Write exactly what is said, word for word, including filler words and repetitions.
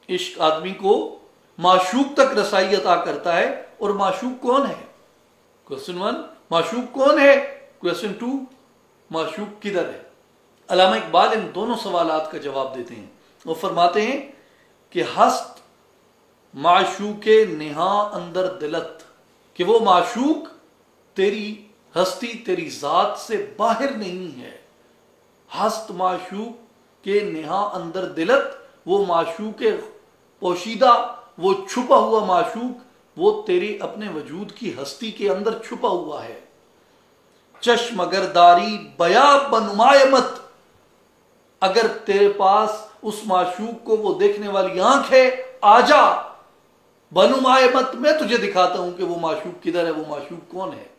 इश्क आदमी को माशूक तक रसाई अता करता है। और माशूक कौन है? क्वेश्चन वन, माशूक कौन है? क्वेश्चन टू, माशूक किधर है? अल्लामा इकबाल इन दोनों सवालात का जवाब देते हैं। वो फरमाते हैं कि हस्त माशूके नेहा अंदर दिलत, कि वो माशूक तेरी हस्ती, तेरी जात से बाहर नहीं है। हस्त माशूक के नेहा अंदर दिलत, वो माशूक पोशीदा, वो छुपा हुआ माशूक, वो तेरी अपने वजूद की हस्ती के अंदर छुपा हुआ है। चश्म अगर दारी बया बनुमायमत, अगर तेरे पास उस माशूक को वो देखने वाली आंख है, आजा बनुमायमत, मैं तुझे दिखाता हूं कि वो माशूक किधर है, वो माशूक कौन है।